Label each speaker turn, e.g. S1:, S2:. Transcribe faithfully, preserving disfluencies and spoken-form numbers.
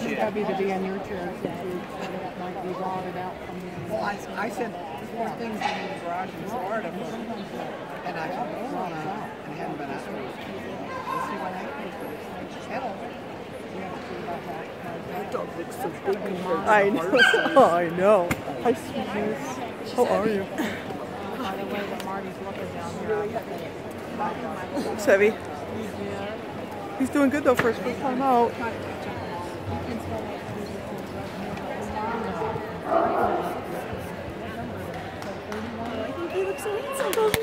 S1: She's happy to be in your chair since you that might be rotted out from the
S2: Well, I, I said, there's things in the garage in Florida, for, and I thought, oh, no, and hadn't been out. Let's see what happens. Hello.
S1: That dog looks so big and hard.
S3: I know. I know. Hi, sweetness. How are you?
S1: By the way that Marty's looking down here.
S3: It's heavy. He's doing good though for his first time out. I think he looks so handsome, doesn't he?